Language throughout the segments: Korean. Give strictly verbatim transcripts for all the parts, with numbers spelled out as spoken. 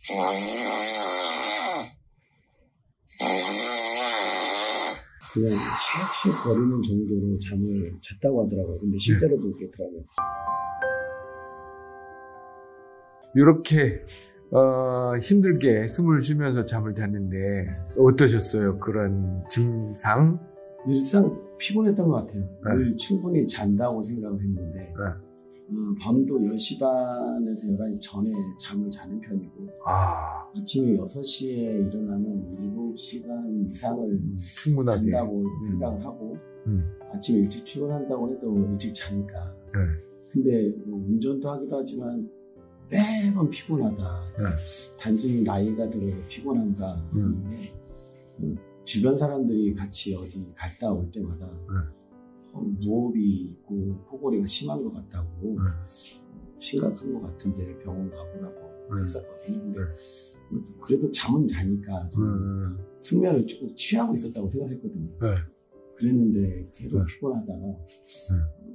그냥 샥샥 거리는 정도로 잠을 잤다고 하더라고요. 근데 실제로도 네. 그렇더라고요. 이렇게 어, 힘들게 숨을 쉬면서 잠을 잤는데 어떠셨어요? 그런 증상? 늘상 피곤했던 것 같아요. 네. 늘 충분히 잔다고 생각을 했는데 네. 어, 밤도 열 시 반에서 열한 시 전에 잠을 자는 편이고 아. 아침에 여섯 시에 일어나면 일곱 시간 이상을 음, 충분하게 잔다고 음. 생각을 하고 음. 아침에 일찍 출근한다고 해도 일찍 자니까 네. 근데 뭐 운전도 하기도 하지만 매번 피곤하다. 네. 단순히 나이가 들어서 피곤한가 하는데 음. 주변 사람들이 같이 어디 갔다 올 때마다 네. 어, 무호흡이 있고 코골이가 심한 것 같다고 네. 어, 심각한 것 같은데 병원 가보라고 네. 했었거든요. 근데 네. 그래도 잠은 자니까 저는 네. 숙면을 쭉 취하고 있었다고 생각했거든요. 네. 그랬는데 계속 네. 피곤하다가 네.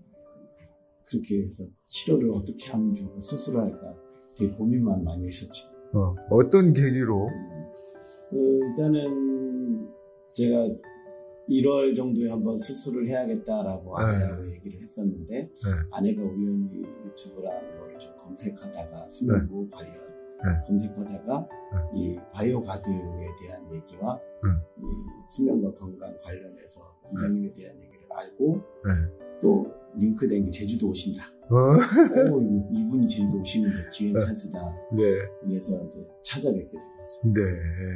그렇게 해서 치료를 어떻게 하면 좋을까, 수술을 할까 되게 고민만 많이 했었죠. 어, 어떤 계기로? 어, 일단은 제가 일월 정도에 한번 수술을 해야겠다라고 네. 아내하고 얘기를 했었는데 네. 아내가 우연히 유튜브랑 뭘 좀 검색하다가 수면 무호흡 네. 관련 네. 검색하다가 네. 이 바이오 가드에 대한 얘기와 네. 이 수면과 건강 관련해서 원장님에 네. 대한 얘기를 알고 네. 또 링크된 게 제주도 오신다. 어? 오, 이분이 제주도 오시는데 기회는 찬스다. 네. 그래서 이제 찾아뵙게 된 거죠. 네.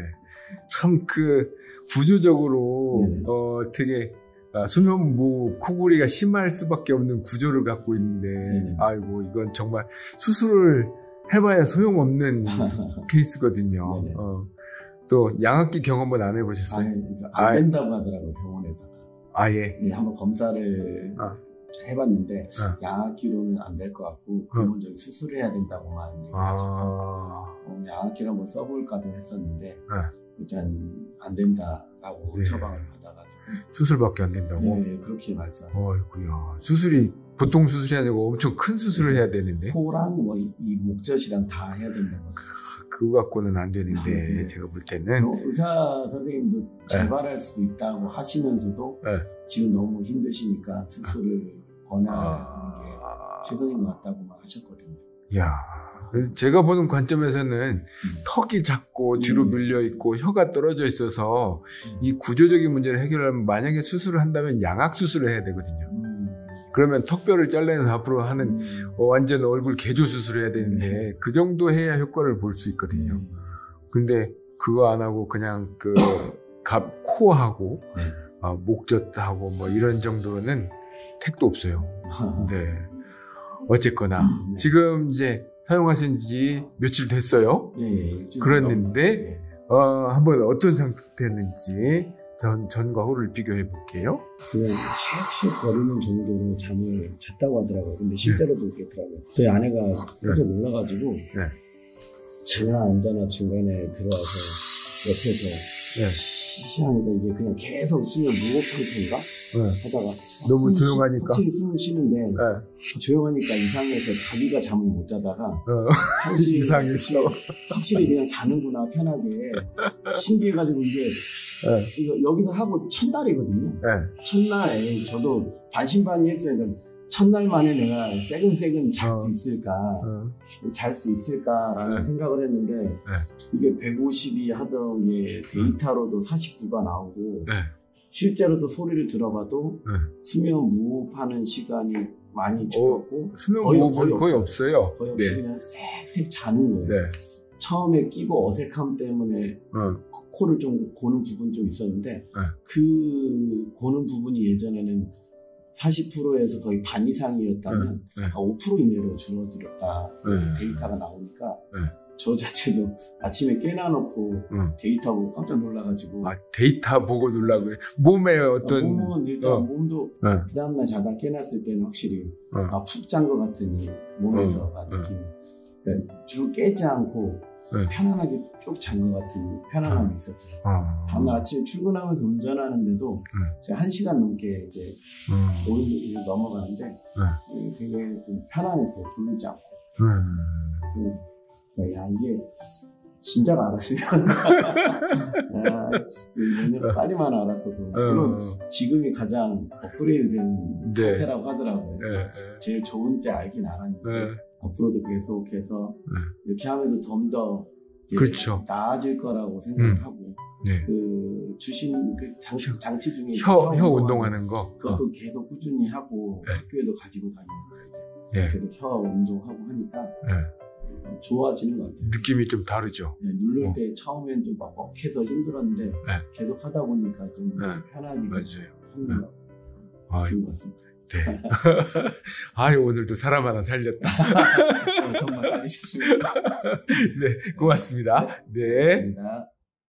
참 그 구조적으로 네. 어 되게 아, 수면무호흡 코골이가 심할 수밖에 없는 구조를 갖고 있는데 네. 아이고 이건 정말 수술을 해봐야 소용없는 케이스거든요. 네. 어, 또 양압기 경험은 안 해보셨어요? 아니, 그러니까 안 된다고 아, 하더라고요 병원에서. 아예. 네, 한번 검사를. 아. 해봤는데 어. 양압기로는 안 될 것 같고 근본적인 어. 수술을 해야 된다고만 얘기하셔서 아. 어, 양압기를 한번 써볼까도 했었는데 어. 일단 안 된다라고 네. 처방을 받아가지고 수술밖에 안 된다고? 네 그렇게 말씀하셨어요. 어이구야 수술이 보통 수술이 아니고 엄청 큰 수술을 해야 되는데 코랑 뭐 이 목젖이랑 다 해야 된다고 그거 갖고는 안 되는데 네. 제가 볼 때는 의사 선생님도 재발할 네. 수도 있다고 하시면서도 네. 지금 너무 힘드시니까 수술을 권하는 아... 게 최선인 것 같다고만 하셨거든요. 야, 제가 보는 관점에서는 음. 턱이 작고 뒤로 음. 밀려 있고 혀가 떨어져 있어서 음. 이 구조적인 문제를 해결하려면 만약에 수술을 한다면 양악 수술을 해야 되거든요. 음. 그러면 턱뼈를 잘라내서 앞으로 하는 음. 어, 완전 얼굴 개조 수술을 해야 되는데 네. 그 정도 해야 효과를 볼 수 있거든요. 네. 근데 그거 안 하고 그냥 그 갑, 코하고 네. 어, 목젖하고 뭐 이런 정도는 택도 없어요. 네. 어쨌거나 네. 지금 이제 사용하신 지 며칠 됐어요. 네. 그랬는데 네. 어, 한번 어떤 상태였는지 전, 전과 후를 비교해 볼게요. 그냥 샥샥 거리는 정도로 잠을 잤다고 하더라고요. 근데 실제로도 네. 그렇더라고요. 저희 아내가 깜짝 네. 놀라가지고 네. 자나 앉아나 중간에 들어와서 옆에서 네. 시시하니까 이게 그냥 계속 수면 무호흡 상태인가? 네. 하다가 너무 숨, 조용하니까 확실히 숨을 쉬는데 네. 조용하니까 이상해서 자기가 잠을 못 자다가 어. 확실히 이상했어. 확실히 그냥 자는구나 편하게 신기해가지고 이게 네. 이거 여기서 하고 첫날이거든요. 네. 첫날에 저도 반신반의했어요. 그러니까 첫날 만에 내가 새근새근 잘 수 어. 있을까, 어. 잘 수 있을까라는 네. 생각을 했는데 네. 이게 백오십이 하던 게 데이터로도 사십구가 나오고 네. 실제로도 소리를 들어봐도 네. 수면 무호흡하는 시간이 많이 줄었고 어, 수면 무호흡은 거의, 거의, 거의 없어요. 거의 없이 네. 그냥 쌕쌕 자는 거예요. 네. 처음에 끼고 어색함 때문에 어. 코를 좀 고는 부분 좀 있었는데 네. 그 고는 부분이 예전에는 사십 퍼센트에서 거의 반 이상이었다면 네, 네. 오 퍼센트 이내로 줄어들었다 네. 데이터가 나오니까 네. 저 자체도 아침에 깨놔놓고 네. 데이터 보고 깜짝 놀라가지고 아 데이터 보고 놀라고요? 몸에 어떤 몸은 일단 어. 몸도 네. 그 다음날 자다 깨놨을 때는 확실히 어. 아, 푹 잔 것 같은 이 몸에서가 어. 느낌이 그러니까 쭉 깨지 않고 네. 편안하게 쭉 잔 것 같은 편안함이 어. 있었어요. 어. 다음날 아침에 출근하면서 운전하는데도 네. 제가 한 시간 넘게 이제 음. 오 일 넘어가는데 네. 되게 좀 편안했어요. 졸리지 않고. 음. 야 이게 진작 알았으면 야, 오늘 빨리만 알았어도 물론 어. 지금이 가장 업그레이드된 네. 상태라고 하더라고요. 네. 제일 좋은 때 알긴 알았는데 네. 앞으로도 계속해서 네. 이렇게 하면서 좀 더 그렇죠. 나아질 거라고 생각을 음. 하고 네. 그 주신 그 장치, 장치 중에 혀, 혀, 혀 운동하는 거 그것도 어. 계속 꾸준히 하고 네. 학교에도 가지고 다니면서 이제 네. 계속 혀 운동하고 하니까 네. 좋아지는 것 같아요. 느낌이 좀 다르죠. 네, 누를 어. 때 처음엔 좀 뻑뻑해서 힘들었는데 네. 계속 하다 보니까 좀 네. 편하게 맞아요. 하는 네. 거 좋은 것 같습니다. 네. 아유, 오늘도 사람 하나 살렸다. 정말 잘하셨습니다. 네, 고맙습니다. 네. 네. 고맙습니다.